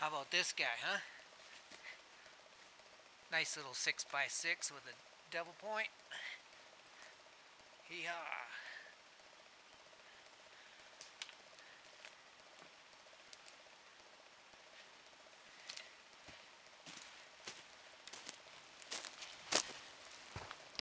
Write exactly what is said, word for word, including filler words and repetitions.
How about this guy, huh? Nice little six by six with a double point. Hee-haw.